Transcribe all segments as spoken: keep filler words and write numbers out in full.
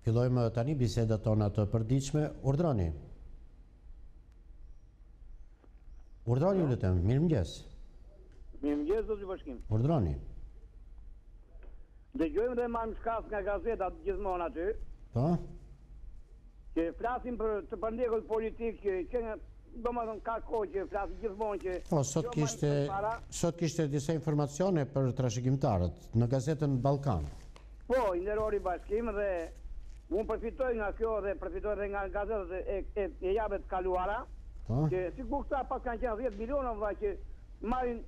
Fillojmë tani bisedat tona të përditshme. Urdhroni. Urdhroni ju lutem. Mirëmëngjes. Mirëmëngjes, zoti Bashkim. Urdhroni. Dëgjojmë dhe marrim shkas nga gazetat gjithmonë aty. Po? Që flasim për të përndjekur politik që domethënë ka kohë që flasim gjithmonë që Po, sot kishte sot kishte disa informacione për trashëgimtarët në gazetën Ballkan. Po, i nderori Bashkim dhe unë përfitoj nga kjo dhe përfitoj edhe nga gazetat e, e, e javëve të kaluara. Po? Që sikur këta pas kanë qenë dhjetë miliona vëlla që marrin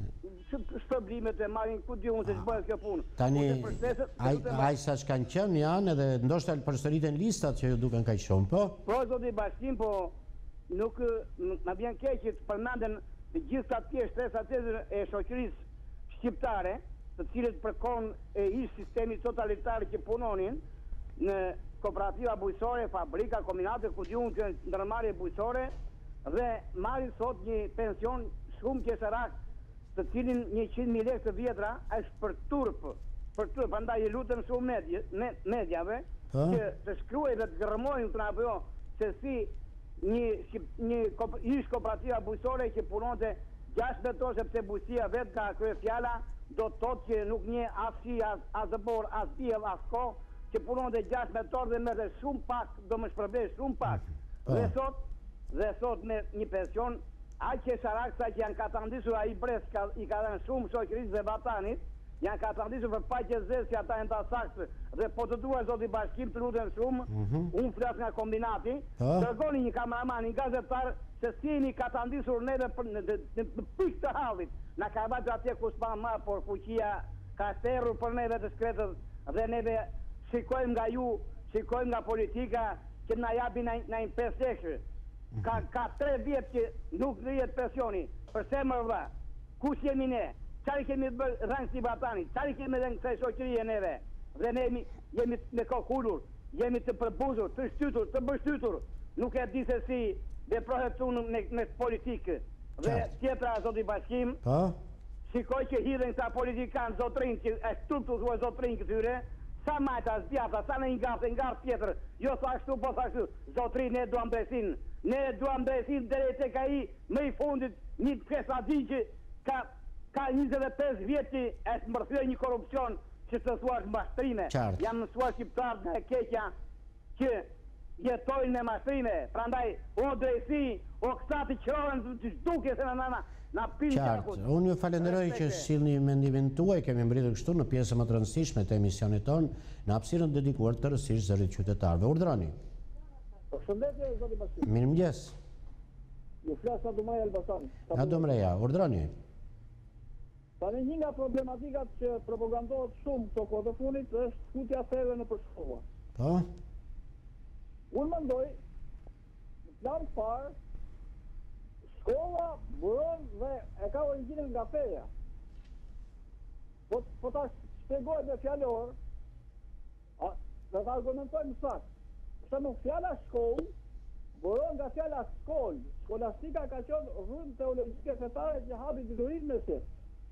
shpërblimet e marrin ku diun se ç'bëhet kjo punë. Tani ai ai sa kanë qenë janë edhe ndoshta përsëriten listat që ju duken kaq shumë, po? Po, zoti Bashkim, po nuk na vjen keq që të përmenden të gjitha të shtresat e shoqërisë shqiptare, të cilët përkon e ish sistemi totalitar që punonin në kooperativa bujqësore, fabrika, kombinate, ku diun që ndërmarrje bujqësore dhe marrin sot një pension shumë qeserak, të cilin njëqind mijë lekë të vjetra është për turp, për turp, prandaj i lutem shumë medje, me, mediave ha? që të shkruajnë dhe të gërmojnë të apo se si një një ish kooperativa bujqësore që punonte gjashtë vetor, sepse bujqësia vetë ka krye fjala do të thotë që nuk një asë as, as dëbor, as diell, as kohë, që punonte gjashtë vetor dhe merrte shumë pak, do më shpërblesh shumë pak. Dhe sot, dhe sot me një pension aq e sharaksa që janë katandisur ai bres ka, i ka dhënë shumë shoqërisë dhe vatanit, janë katandisur për paqe zezë që ata janë ta saktë dhe po të duaj zoti Bashkim të lutem shumë, mm -hmm. unë flas nga kombinati, dërgoni një kameraman, një gazetar se si jeni katandisur neve për në, në, në, në pikë të hallit. Na ka vajtë atje ku s'pa ma, por fuqia ka terrur për neve të shkretës dhe neve shikojmë nga ju, shikojmë nga politika që na japi na një pesë lekë. Ka, ka tre vjetë që nuk rrihet pensioni. Përse më vëlla? Kush jemi ne? Çfarë kemi bërë rang si vatani? Çfarë kemi dhënë kësaj shoqërie neve? Dhe ne jemi, jemi me kokë ulur, jemi të përbuzur, të shtytur, të bështytur. Nuk e di se si veprohet unë me, me politikë. Dhe tjetra, zoti Bashkim, po? Shikoj që hidhen këta politikanë zotrin, që e shturtu thua zotrin këtyre, sa majta, zbjata, sa në një gartë, një gartë tjetër, jo sa ashtu, po sa ashtu, zotri, ne duam besin, ne duam besin dhe e tek ai më i fundit një fesadi që ka, ka njëzet e pesë vjeti e të mërthyre një korupcion që të thuash mashtrime. Jam mësuar shqiptar në e keqja që jetojnë me mashtrime, prandaj, o drejsi, o kësa të qërohen të shduke se në nana, na pilë qartë. Unë ju falenderoj që sillni mendimin tuaj, kemi mbërritur kështu në pjesën më të rëndësishme të emisionit tonë, në hapësirën dedikuar tërësisht zërit qytetarëve. Urdhroni. Përshëndetje, zoti Bashkim. Mirëmëngjes. Ju flas nga Dumaj Elbasan. Nga Domreja, urdhroni. Tani një nga problematikat që propagandohet shumë këto kohë të fundit është futja theve në përshkolla. Po? Unë mendoj, në plan parë, shkolla buron dhe e ka origjinën nga feja. Po, po ta shpjegoj me fjalor, dhe ta argumentojmë saktë. Përsa nuk fjala shkollë, buron nga fjala shkollë. Skolastika ka qenë rrëmë teologjike fetare që hapi diturin me si.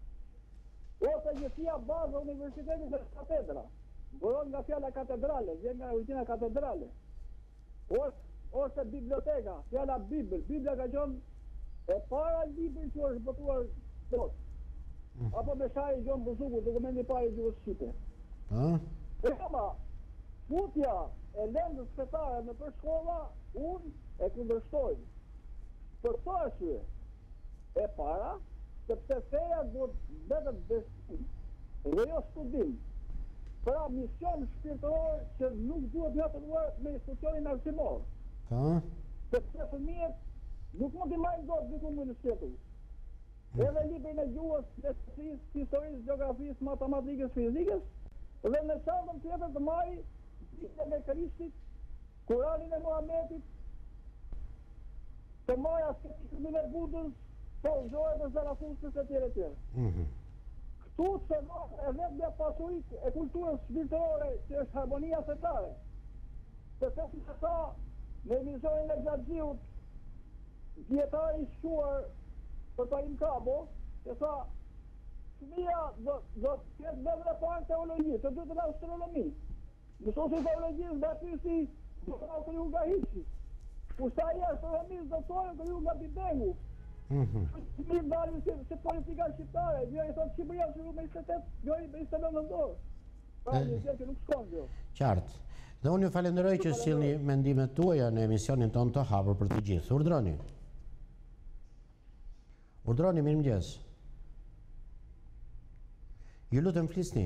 Ose njësia bazë e universitetit e katedra. Buron nga fjala katedrale, vjen nga origjina katedrale. Ose, ose biblioteka, fjala Bibël. Biblia ka qenë e para libër që është botuar dot. Apo me shaj i Gjon Buzuku, dokumenti parë i gjuhës shqipe. Ëh? E kama, futja e lendës fetare në për shkolla, unë e kundërshtoj. Për të arsye, e para, sepse feja duhet vetëm besim dhe jo studim. Pra mision shpirtëror që nuk duhet njëtëruar me institucionin arsimor. Ka? Sepse fëmijët nuk mund t'i marrin dot diku më në shqetull. Edhe librin e gjuhës, letësisë, historisë, geografisë, matematikës, fizikës, dhe në çantën tjetër të marri ditën e Krishtit, Kuranin e Muhamedit, të marri asketikën e Budës, po zhore dhe Zarafustës e tjere tjere. Këtu se e vetë me pasurit e kulturës shpirtërore që është harmonia fetare. Sepse si se sa, në emisionin e Gjaxhiut, djetari shquar për Tajim Kabo, që sa fëmija do të ketë vetëm e parë teologji, të dytën astronomi. Não se valoriza, bate-se, não tem um garriche. O saia, só é mesmo, doutor, eu um gabidengo. Me vale, se pode ficar chitara, eu só te brilho, eu me sete, eu me sete não dou. Pra dizer que não esconde. Qartë. Dhe unë ju falenderoj që sillni mendimet tuaja në emisionin tonë të hapur për të gjithë. Urdhroni. Urdhroni, mirëmëngjes. Ju lutem flisni.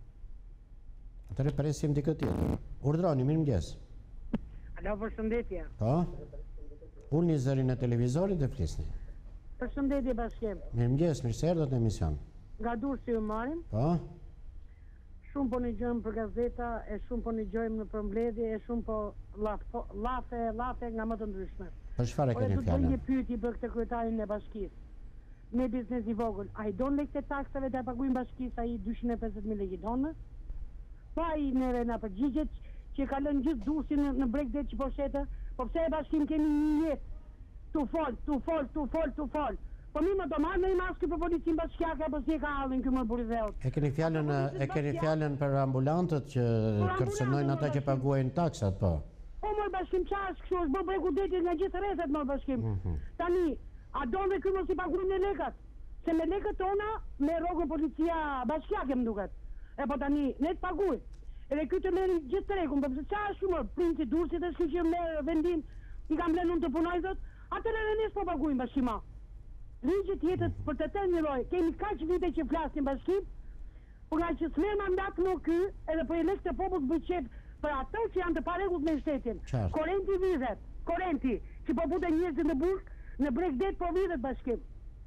Atëre presim dikë tjetër. Urdhroni, mirëmëngjes. Alo, përshëndetje. Po? Ulni zërin e televizorit dhe flisni. Përshëndetje bashkim. Mirëmëngjes, mirë se erdhët në emision. Nga Durrësi ju marrim. Po? Shumë po një gjojmë për gazeta, e shumë po një gjojmë në përmbledhje, e shumë po lafe, lafe nga më të ndryshme. Për çfarë keni Ore, do të bëj fjalën? një pyetje për këtë kryetarin e bashkisë. Me biznes i vogël, a i don lekët e taksave të paguajnë bashkisë, a i dyqin e pesëdhjetë mijë lekë i donë? Po a i neve na përgjigjet që ka lënë gjithë Durrësin në, në bregdet që po shete, po pse e bashkim kemi një jetë? Tu fol, tu fol, tu fol, tu fol. Po mi më do marrë në i maskë për policin bashkjake, apo si e ka hallin këmë burizheut. E keni fjalën e keni fjalën për ambulantët që kërcënojnë ata që paguajnë taksat, po. Po mor bashkim qash, kështu është bë bregu detit nga gjithë rrethet mor bashkim. Tani, a do dhe ky mos i paguajnë me lekat? Se me lekët tona, me rrogën policia bashkjake më duket. E po tani, ne të paguaj. Edhe ky të merri gjithë trekun, po pse çfarë është mor, princi Durrësit është ky që merr vendim, i kam lënë unë të punoj zot, atëherë ne s'po paguajmë bashkima. Ligjit jetët për të të njëroj, kemi kaq vite që flasin bashkim, por nga që s'merr mandat në ky, edhe për elekt të popull bëqet për ato që janë të paregullt me shtetin. Korenti vizet, korenti, që po bute njerëzit në burg, në bregdet po vizet bashkim.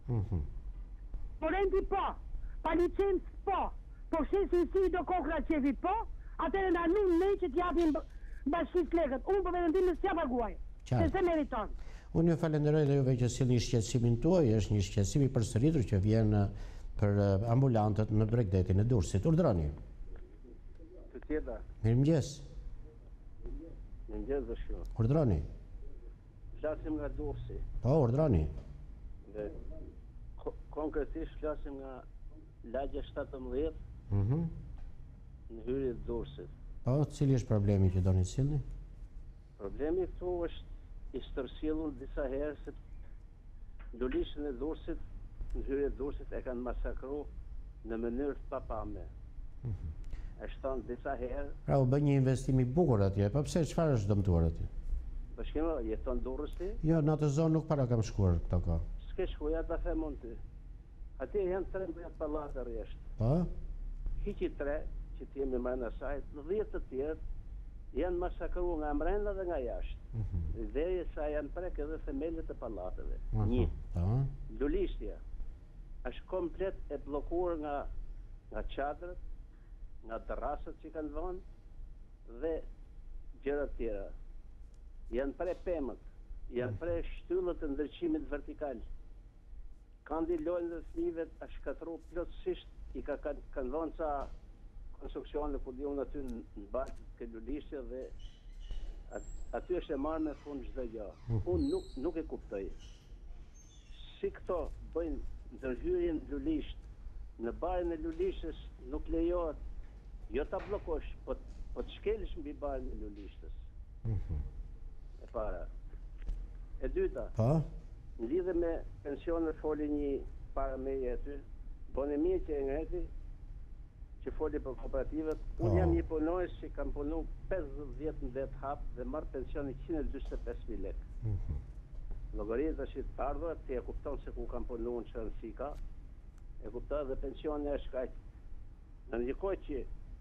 Korenti po, pa licencë po, po shesin si do kokra qefit po, atëre në nuk ne që t'japin bashkis lekët, unë për vendimin s'ja paguaj, se se meriton. Unë ju falenderoj dhe juve që sillni shqetësimin tuaj, është një shqetësim i përsëritur që vjen për ambulantët në bregdetin e Durrësit. Urdhroni. Të tjeta. Mirëmëngjes. Mirëmëngjes bashkë. Urdhroni. Flasim nga Durrësi. Po, urdhroni. Dhe konkretisht flasim nga lagja shtatëmbëdhjetë Mhm. në hyrje të Durrësit. Po, cili është problemi që doni të sillni? Problemi këtu është i stërsilur disa herë se lulishën e Durrësit, në hyrje të Durrësit e kanë masakru në mënyrë të papame. E shtonë disa herë. Pra u bë një investim i bukur atje, po pse çfarë është dëmtuar atje? Bashkima, jeton Durrësi? Jo, në atë zonë nuk para kam shkuar këto kohë. S'ke shkuja ta them unë ty. Atje janë trembëdhjetë pallate rresht. Po? Hiqi tre që të jemi më në sajt, në dhjetë të tjerë janë masakru nga mbrenda dhe nga jashtë. Dhe sa janë prek edhe themelet e pallateve. Një. Lulishtja është komplet e bllokuar nga nga çadrat, nga terrasat që kanë vënë dhe gjëra të tjera. Janë pre pemët, janë pre shtyllët e ndërqimit vertikal. Kandi lojnë dhe fëmijëve a shkatru plotësisht, i ka kanë kanë vënë sa konstruksione ku diun aty në bazë të lulishtja dhe aty është e marrë me fund çdo gjë. Unë nuk nuk e kuptoj. Si këto bëjnë ndërhyrjen lulisht, në barin e lulishtës nuk lejohet jo ta bllokosh, po po të shkelësh mbi barin e lulishtës. E para. E dyta. Po? Në lidhje me pensionet foli një para meje aty, bën mirë që e ngreti që foli për kooperativat. Unë jam një punonjës që kam punu pesëdhjetë vjet në det hap dhe marr pension njëqind e dyqin e pesë mijë lekë. Llogaria tash të ardhurat ti e kupton se ku kam punu në çfarë si ka. E kupton dhe pensioni është kaq. Në një kohë që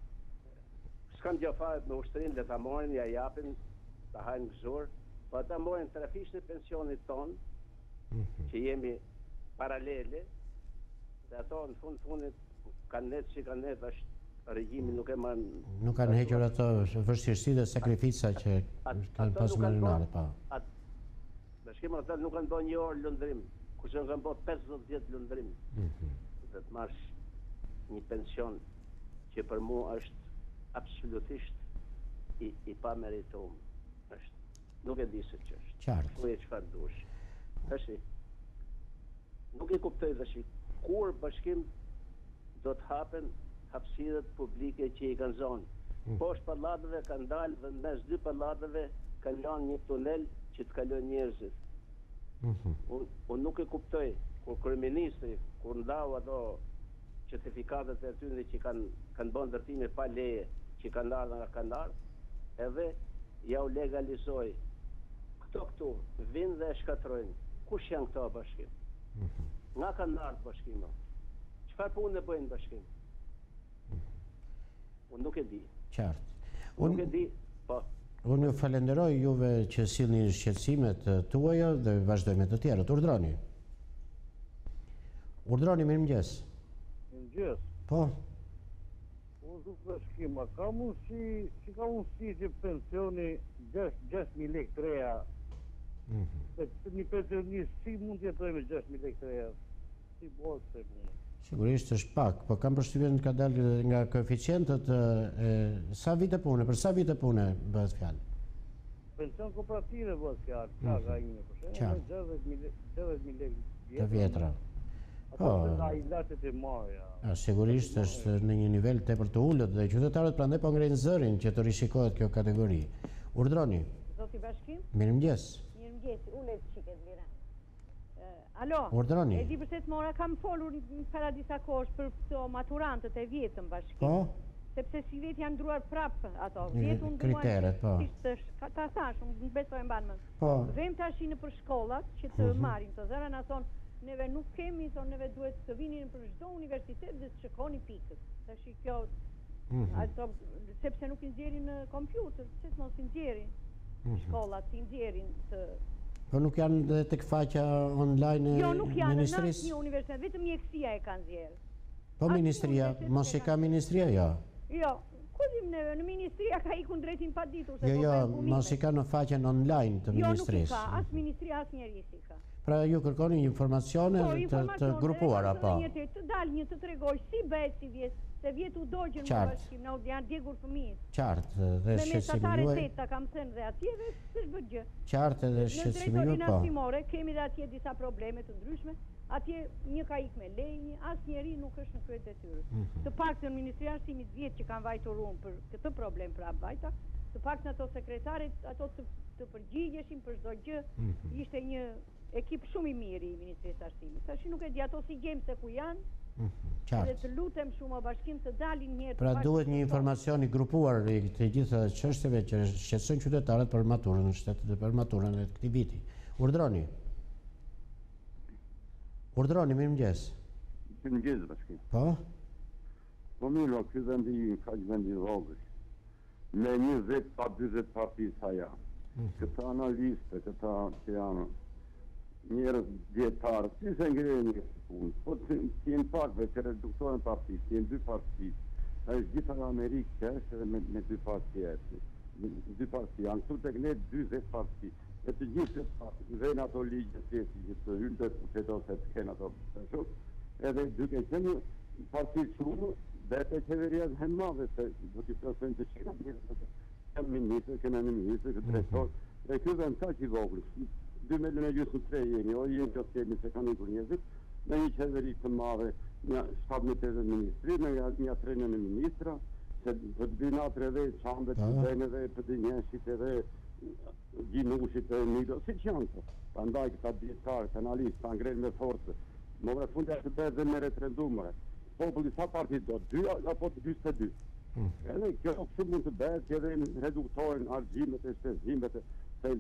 s'kam gjë fare me ushtrin dhe ta marrin, ja japin, ta hajnë gëzur, po ata morën trafishën e pensionit ton, që jemi paralele, dhe ato në fund fundit kanë net që kanë net, është regjimi nuk e marrë... Nuk kanë hequr ato vështirësi dhe sakrifica që kanë pasur marinare, pa. Bashkima ata nuk kanë bërë një orë lundrim, kurse nuk kanë bërë pesëdhjetë vjet lundrim. Dhe të marrësh një pension që për mua është absolutisht i, i pa merituar. Është. Nuk e di se ç'është. Qartë. Thuaj çfarë dush. Tash nuk e kuptoj tash kur bashkim do të hapen hapësirat publike që i kanë zonë. Poshtë pallateve kanë dalë dhe mes dy pallateve kanë lanë një tunel që të kalon njerëzit. Unë un nuk e kuptoj kur kryeministri kur ndau ato certifikatet e atyre që kanë kanë bën ndërtime pa leje, që kanë ardhur nga kanë ardhur, edhe ja u legalizoi. Këto këtu vinë dhe e shkatrojnë. Kush janë këto bashkim? Nga kanë ardhur bashkima? Çfarë punë bëjnë bashkim? Unë nuk e di. Qartë. Unë nuk e di, po. Unë ju falenderoj juve që sillni shqetësimet tuaja dhe vazhdojmë me të tjerët. Urdhroni. Urdhroni, mirëmëngjes. Mirëmëngjes. Po. Po du bashkim, a ka mundësi, si ka mundësi që pensioni gjashtë mijë lekë të reja? Një pensionist si mund të jetoj me gjashtë mijë lekë të reja? Si bëhet se punë? Sigurisht është pak, po kam përshtypjen ka dalë nga koeficientët e, sa vite pune, për sa vite pune bëhet fjalë? Pension kooperative bëhet fjalë, ka ka një për shembull, gjashtëdhjetë mijë lekë të vjetra. Po, nga ilaçet e marrja. A, sigurisht është në një nivel tepër të ulët dhe qytetarët prandaj po ngrenë zërin që të rishikohet kjo kategori. Urdhroni. Zoti Bashkim? Mirëmëngjes. Mirëmëngjes, ulet çiket lira. Alo, Urdhroni. e di përse të mora kam folur para disa kohësh për këto maturantët e vjetën Bashkim. Po? Sepse si vetë janë ndruar prapë ato. Një Vjetë unë kriteret, po. Ka ta thash, unë besoj mban më. Po. Vem tash në për shkollat që të marrin të zëra, na thon neve nuk kemi, thonë neve duhet të vinin për çdo universitet dhe të shikoni pikët. Tash kjo ato sepse nuk i nxjerrin në kompjuter, pse të mos i nxjerrin shkollat, i nxjerrin të Po nuk janë dhe tek faqja online e Jo, nuk janë në ministrisë? një universitet, vetëm mjekësia e kanë nxjerrë. Po ministria, mos e ka ministria, jo. Jo, ku dim neve, në ministria ka ikur drejtin pa ditur se Jo, po jo, bëjnë punime. mos i ka në faqen online të Jo, nuk i ministrisë. ka, as ministria, as njeri si ka. Pra ju kërkoni informacione Po, të, të informacione, grupuara, edhe po. një të, të dalë një të tregoj si bëhet si vjet, se vjet u dogjën në Qartë. bashkim, në janë djegur fëmijë. Qartë dhe Me shqetësimi mesatare juaj. teta kam thënë dhe atjeve, s'është bërë gjë. Qartë dhe Në shqetësimi drejtorinë juaj, po. arsimore kemi dhe atje disa probleme të ndryshme. Atje një ka ikë me lejë, një asnjëri nuk është në krye detyrës. Të paktën Ministria e Arsimit vjet që kanë vajtur unë për këtë problem pra vajta, të paktën ato sekretaret, ato të, të përgjigjeshin për çdo gjë. Ishte një ekip shumë i mirë i Ministrisë së Arsimit. Tash nuk e di ato si gjem se ku janë. Dhe Qartë. të lutem shumë o bashkim të dalin një herë. Pra duhet një informacion i grupuar i të gjitha çështjeve që shqetësojnë qytetarët për maturën në shtetet për maturën e këtij viti. Urdhroni. Urdhroni, mirëmëngjes. Mirëmëngjes bashkim. Po? Po mirë, ky vendi ka një vendi vogël. Me njëzet pa dyzet parti sa janë. Këta analistë, këta që janë njerëz dietarë, si se ngrenë një punë. Po të jenë pakve që reduktohen parti, të jenë dy parti. A është gjitha në Amerikë që është edhe me, me dy parti jetë. Dy parti, janë këtu tek ne dyzet parti. E të gjithë të vejnë ato ligje të që të hynë të të të se të kenë ato shumë. Edhe duke qenë parti shumë, dhe të qeveria dhe madhe, se do t'i prosojnë të qenë njërë, kemë ministrë, kemë në ministrë, këtë drejtor, e kjo dhe në ka që i voglë. Dy milion e gjysmë tre jeni, o jenë që të kemi se kanë ikur njëzit, në një qeveri të madhe, një shtab në të dhe ministri, në një trenjë në ministra, se për të binatër edhe qambet, të bëjnë edhe për të njëshit edhe gjinushit e milo, si që janë të. Ta ndaj këta djetarë, të analistë, ta ngrejnë me forcë, më vre fundja të bërë dhe me referendumëre. Populli sa partit do, dy apo të dyste dy. Edhe kjo kështu mund të bërë që edhe reduktojnë argjimet e shpenzimet e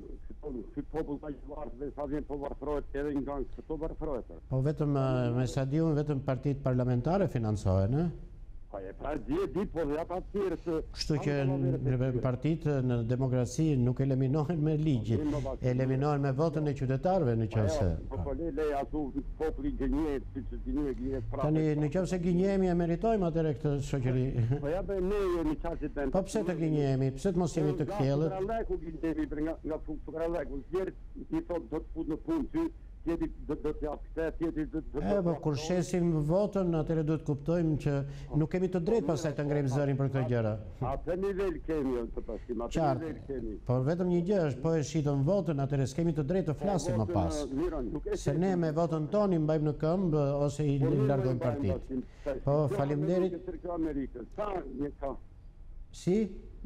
si popull ka që vartë dhe sa vjen po varfrojët edhe nga këto varfrojët. Po vetëm me sa di unë vetëm partitë parlamentare financohen, e? Pa e pra di e di, po dhe ata tjerë se... Kështu që në partitë në demokraci nuk eliminohen me ligjit, eliminohen me votën e qytetarëve në qëse. Po po le le atu populli gënjet, si që gënjet gënjet prapë. Tani në qëse gënjemi e meritojmë atëre këtë shoqëri. Po ja be ne jemi qaqit ben. Po pse të gënjemi, pse të mos jemi të kthjellët? Nga fukaraleku gënjemi, për nga fukaraleku, njerë i thot do të fut në punë ty, tjeti do të japë këtë, tjeti do të... E, po kur shesim votën, atëre duhet kuptojmë që nuk kemi të drejtë pasaj të ngrejmë zërin për këtë gjëra. Atë nivel kemi, të pashkim, atë nivel kemi. Por vetëm një gjë është, po e shitëm votën, atëre s'kemi të drejtë të flasim më pas. Se ne me votën toni mbajmë në këmbë, ose i largojmë partitë. Po, faleminderit. Si?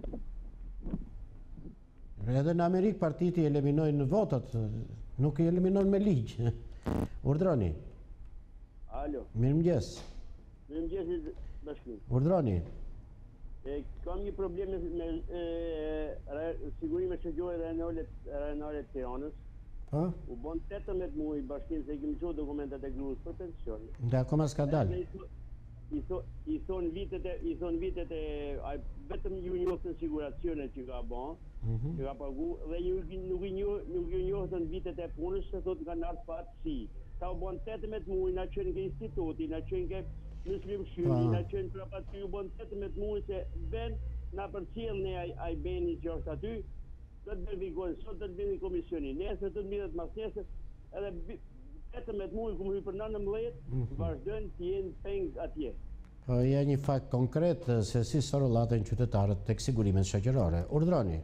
Edhe në Amerikë partiti eliminojnë votat, nuk i eliminojnë me ligjë. Urdhroni. Alo. Mirëmëngjes. Mirëmëngjes bashkim. Urdhroni. E, kam një problem me e, re, sigurime shëgjore renale renale të Tiranës. Po? U bon tetëmbëdhjetë muaj bashkim se i kemi çuar dokumentat e gruas për pension. Dhe akoma s'ka dalë. I thon i thon vitet e i thon vitet e ai vetëm ju njohën siguracionet që ka bën, Mhm. që ka pagu dhe ju nuk i njoh nuk i njohën vitet e punës se thotë kanë ardhur fatësi. Ka u bon tetëmbëdhjetë muaj na çën ke instituti, na çën ke në shlymë na çën prapë aty u bon tetëmbëdhjetë muaj se ben na përcjell ne ai ai beni që është aty. Do të verifikohen, sot do të bëni komisioni, nesër do të mirët mas nesër, edhe tetëmbëdhjetë muaj ku më hy për nëntëmbëdhjetë, vazhdojnë të jenë peng atje. Po ja një fakt konkret se si sorollaten qytetarët tek sigurimet shoqërore. Urdhroni.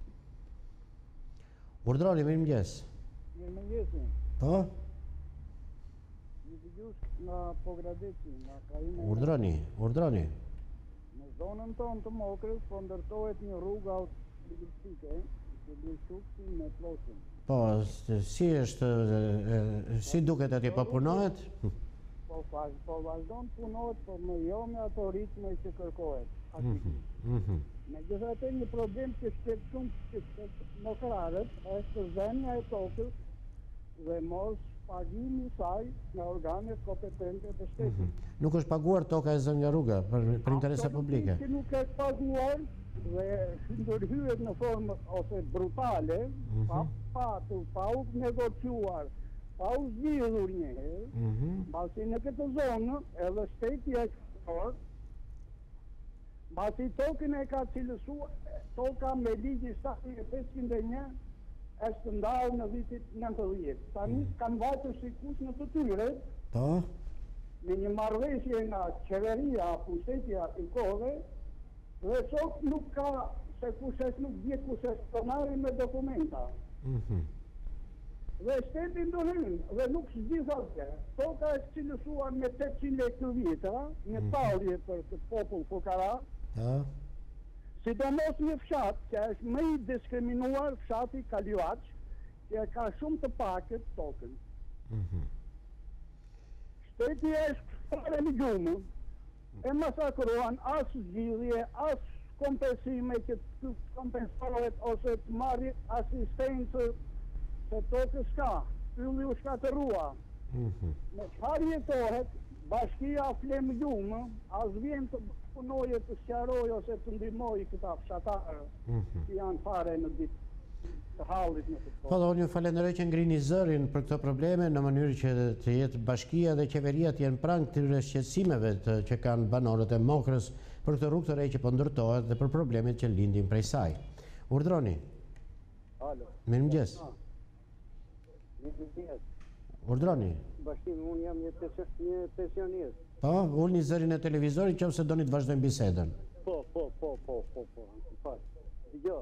Urdhroni, mirëmëngjes. Mirëmëngjes. Po? Një dëgjues nga Pogradeci, nga Krajina. Urdhroni, urdhroni. Në zonën tonë të Mokrës po ndërtohet një rrugë autostrike, që bështukti me plosin. Po, si është, si duket atje po punohet? Po, po vazhdon punohet, por me jo me ato ritme që kërkohet. Me gjithatë një problem që shqet shumë që shqet mokrarët, është zemja e tokës dhe mos pagimi saj nga organet kompetente të shtetit. Nuk është paguar toka e zënë nga rruga për, për interese publike. Që nuk është paguar dhe ndërhyet në formë ose brutale, pa patur, pa u negociuar, pa u zgjidhur një herë, mbasi në këtë zonë edhe shteti e shkëtor, mbasi tokën e ka cilësuar, toka me ligji stati e pesëqind e një është ndarë në vitit nëntëdhjetë. Tani kanë vajtur sikur në të tyre, Po? me një marrëveshje nga qeveria, pushtetia i kohëve, dhe sot nuk ka, se kushes nuk dje kushes pronari me dokumenta. Dhe shteti ndonin, dhe nuk s'gjith atje. Toka është cilësuar me tetëqind lekë vjetra, një talje për këtë popull fukara, Po? sidomos një fshat që është më i diskriminuar, fshati Kaljuaq, që ka shumë të pakët tokën. Shteti është fare në gjumë, e masakruan as zgjidhje, as kompensime që të kompensohet ose të marri asistencë se tokës ka, pylli u shkatërua. Me çfarë jetohet, bashkia flem gjumë, as vjen të punoje të sqaroj ose të ndihmoj këta fshatarë që janë fare në ditë të hallit në këtë Po, dhe unë ju falenderoj që ngrini zërin për këto probleme në mënyrë që të jetë bashkia dhe qeveria të jenë pranë këtyre shqetësimeve të, që kanë banorët e Mokrës për këtë rrugë të re që po ndërtohet dhe për problemet që lindin prej saj. Urdhroni. Alo. Mirëmëngjes. Mirëmëngjes. Urdhroni. Bashkim, unë jam një, një pensionist. Po, ulni zërin e televizorit nëse doni të vazhdojmë bisedën. Po, po, po, po, po, po, po, Dgjoj.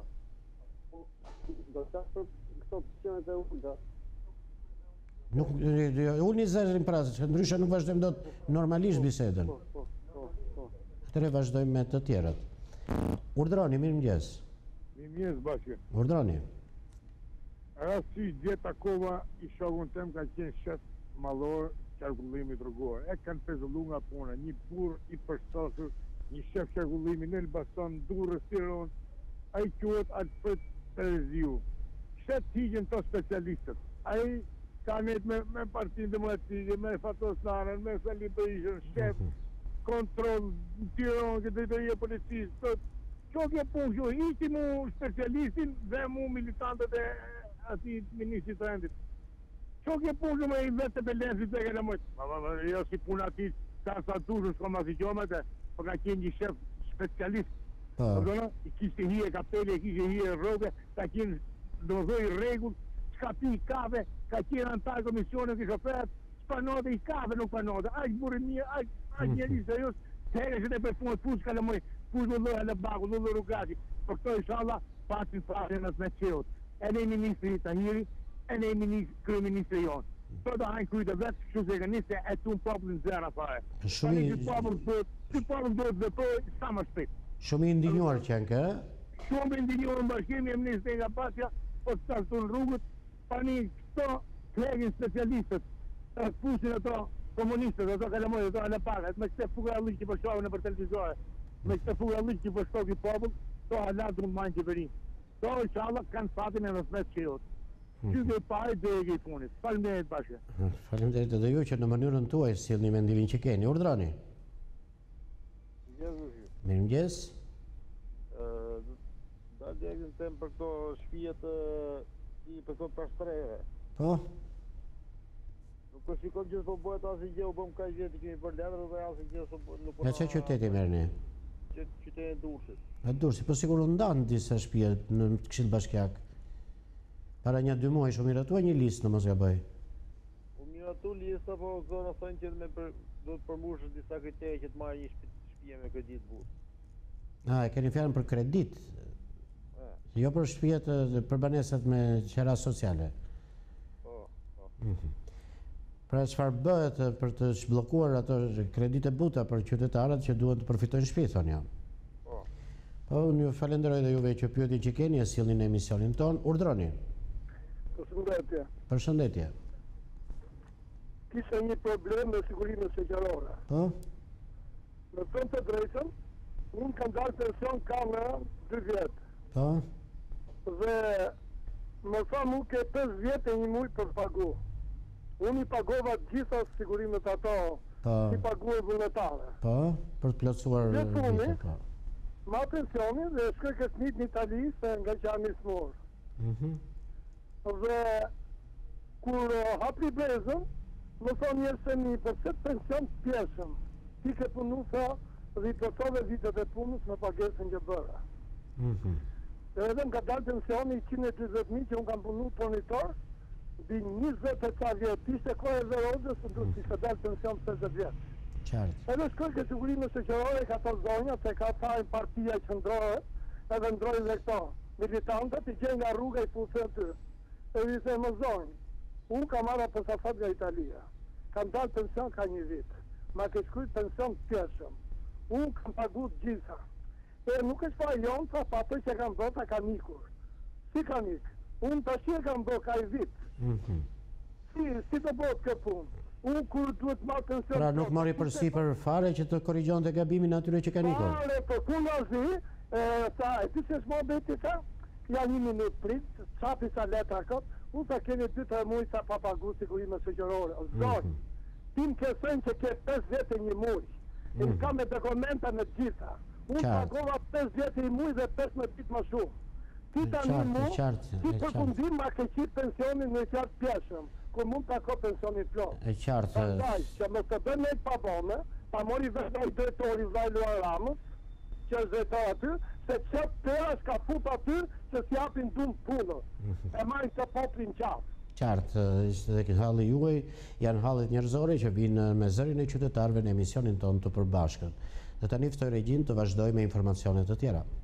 Do të për këto opcionet e ulta. Nuk, ulni zërin pra, ndryshe nuk vazhdojmë dot normalisht bisedën. Po, po, po, po. Atëre vazhdojmë me të tjerët. Urdhroni, mirëmëngjes. Mirëmëngjes bashkë. Urdhroni. Rasti djeta kova i shokun tem ka qenë shet mallor qarkullimit rrugor. E kanë pezullu nga puna, një burr i përshtatshëm, një shef qarkullimi në Elbasan, Durrës, Tiranë, ai quhet Alfred Tereziu. Shet hiqen to specialistët. Ai ka net me, me Partinë Demokratike, me Fatosnarën, me Sali Berishën, shef, kontrol, Tiranë, këtë drejtoria e policisë, Qo ke punë që ishti mu specialistin dhe mu militantët e ati ministrit të rendit. Qo ke punë që me i vetë të belensit dhe këne mëjtë. Jo si punë ati ka sa dushë s'ka ma si gjomete, po ka qenë një shef specialist. I kishte hije kapeli, i kishte hije rroge, ka qenë do dhoj regull, s'ka pi i kafe, ka qenë antar komisionet i shoferat, s'panote i kafe nuk panote. Aq burë një, aq njeri se jos, të herë që të për punë punë s'ka le mëjtë. Punë dhe e le baku, dhe dhe rrugati. Për këto inshallah, pasin frasin në smeqeut. E ne ministri Tahiri, e ne kryeministri jonë. Të da hajnë kujtë vetë, që se këniste e tu në popullin zera fare. Që popullin do të vetoj sa më shpejt. Shumë i ndinjuar që janë kë? Shumë i ndinjuar në bashkimi e ministri nga pasja, po të startun rrugët, tani këto klegin specialistët, të pusin ato komunistët, ato kalamojë, ato alapakat, me këte fuga alliq që përshohën në për televizore, me këte fuga alliq që përshohën i popull, to halat dhëmë majnë qeverin. To i shala kanë fatin e në smet që jotë. Që dhe pari dhe e gjej punit. Faleminderit bashkë. Faleminderit edhe ju që në mënyrën tuaj sillni mendimin që keni. Urdhroni. Mirëmëngjes. Da djegën tem për këto shtëpijet i për këto pashtreve. Po? Nuk po shikon gjithë po bëhet asnjë gjë, u bëm kaq vjet kemi për letër dhe asnjë gjë nuk po. Nga çfarë qyteti merrni? Qyteti i Durrësit. A Durrësit, po sigur u ndan disa shtëpi në Këshill Bashkiak. Para një dy muaj shumë miratua një listë në mos gaboj. U miratu lista, po zona thonë që me për, do të përmbushë disa kritere që të marrë një shtëpi me kredit burr. A, e keni fjalën për kredit? Jo për shtëpijet, për banesat me qera sociale. Po, po. Pra çfarë bëhet për të zhbllokuar ato kredite buta për qytetarët që duhen të përfitojnë shtëpi, thonë jam. Po. Po, unë ju falenderoj dhe juve që pyetjen që keni e sillni në emisionin ton. Urdhroni. Përshëndetje. Përshëndetje. Kisha një problem me sigurinë shoqërore. Po? Në thënë të drejtën, unë kam dalë pension ka në dy vjetë. Po? Dhe më tha mu ke pesë vjetë e një muj për pagu. Unë i pagova gjitha sigurimet ato, i pagu e vullnetare. Po? Për të plotësuar vite, po. Ma pensionin dhe shkoj këtë një në Itali se nga që jam i smurë. Mhm. Dhe kur hapri brezën, më thonë njërë se një përset pension të pjeshëm. Ti ke punu sa dhe i plotove vitet e punës me pagesën që bëra. Dhe edhe nga dalë pensioni i njëqind e dyzet mijë që unë kam punu tonitor, di njëzet e ca vjetë, ishte kohë dhe rodës, në duke ishte dalë pension pesëdhjetë vjetë. Qartë. Edhe shkoj ke sigurinë shoqërore ka të zonja, se ka thajnë partia që ndrohet, edhe ndrojnë dhe këto. Militantët i gjenë nga rruga i pusën të. Edhe i se më zonjë, unë kam marra pësafat nga Italia, kam dalë pension ka një vit, ma ke shkujt pension të pjeshëm, unë kam pagut gjitha, e nuk është pa jonë, sa pa të që kam do të kam ikur, si kam ik, unë të shirë kam do ka i vit, si, si të bëtë kë punë, unë kur duhet marrë pension... Pra nuk mori përsi për fare që të korrigjon të gabimin atyre që ka nikur? Fare, për ku nga zi, sa, e ti se shmo beti sa, ja një minut prit, qapi sa letra këtë, unë sa keni dy të muj sa pa pagu sigurinë shoqërore. Zonjë, tim kësën që ke pesë vjetë një muj, e në kam me dokumenta në gjitha. Unë pagova pesë vjetë një muj dhe pesëmbëdhjetë ditë më shumë. Ti ta një muj, ti përfundim ma ke qitë pensionin në qartë pjeshëm, ku mund të ako pensionin plot. E qartë. Pastaj, që më të bërë nejtë pa bome, pa mori vërdoj drejtori Vajluar Ramës, që është drejtor aty, se qëtë tëra s'ka fut aty, që s'japin dumë punës, e marrin të poplin qafë. Qartë, ishte dhe këtë halë juaj, janë halët njerëzore që vinë me zërin e qytetarëve në emisionin tonë të përbashkët. Dhe tani ftoj Regjin të vazhdoj me informacionet të tjera.